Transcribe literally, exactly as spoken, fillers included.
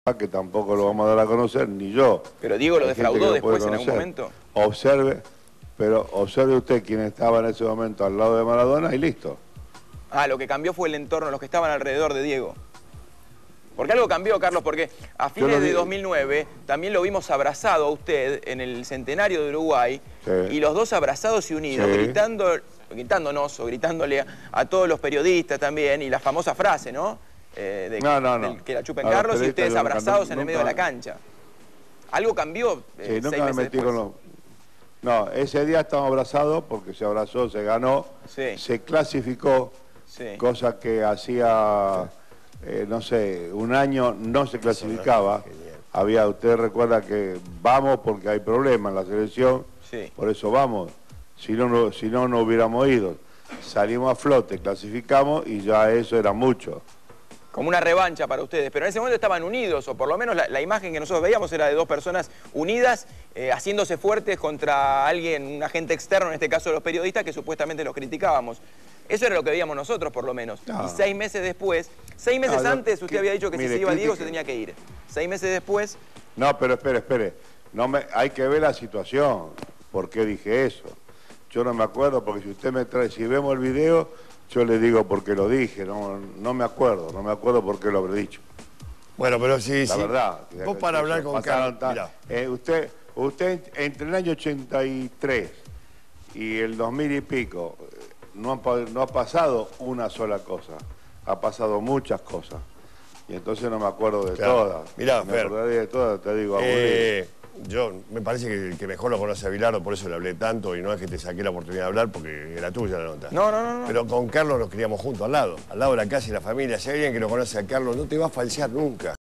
que tampoco lo vamos a dar a conocer, ni yo. Pero Diego lo Hay gente defraudó que lo después puede en algún conocer. momento. Observe, pero observe usted quién estaba en ese momento al lado de Maradona y listo. Ah, lo que cambió fue el entorno, los que estaban alrededor de Diego. Porque algo cambió, Carlos, porque a fines de dos mil nueve también lo vimos abrazado a usted en el centenario de Uruguay, Sí. y los dos abrazados y unidos, Sí. gritando, gritándonos o gritándole a, a todos los periodistas también, y la famosa frase, ¿no? Eh, de, No, no, no. del que la chupen A los Carlos y periodistas ustedes yo nunca- abrazados en el medio de la nunca- cancha. Algo cambió eh, Sí, nunca seis me meses metí después. con los... No, ese día estábamos abrazados porque se abrazó, se ganó, Sí. se clasificó, Sí. cosa que hacía, eh, no sé, un año no se clasificaba. Había, usted recuerda que vamos porque hay problemas en la selección, Sí. por eso vamos. Si no, no, si no, no hubiéramos ido. Salimos a flote, clasificamos y ya eso era mucho. Como una revancha para ustedes, pero en ese momento estaban unidos, o por lo menos la, la imagen que nosotros veíamos era de dos personas unidas, eh, haciéndose fuertes contra alguien, un agente externo, en este caso los periodistas, que supuestamente los criticábamos. Eso era lo que veíamos nosotros, por lo menos. No. Y seis meses después, seis meses No, yo- antes usted que- había dicho que mire, si se iba Diego se critique- tenía que ir. Seis meses después, No, pero espere, espere. No me, hay que ver la situación. ¿Por qué dije eso? Yo no me acuerdo, porque si usted me trae, si vemos el video, yo le digo por qué lo dije. No, no me acuerdo, no me acuerdo por qué lo habré dicho. Bueno, pero sí, La sí. verdad. Vos para hablar con Pasaron Carlos, tan- mirá. eh, usted, usted entre el año ochenta y tres y el dos mil y pico, eh, no ha, pa- no ha pasado una sola cosa. Ha pasado muchas cosas. Y entonces no me acuerdo de Claro. todas. Mirá, Si me Fer. acordaría de todas, te digo, aburrido. Eh, yo, me parece que el que mejor lo conoce a Bilardo, por eso le hablé tanto, y no es que te saqué la oportunidad de hablar, porque era tuya la nota. no, no, no, no. Pero con Carlos nos criamos juntos, al lado, al lado de la casa y la familia. Si hay alguien que lo conoce a Carlos, no te va a falsear nunca.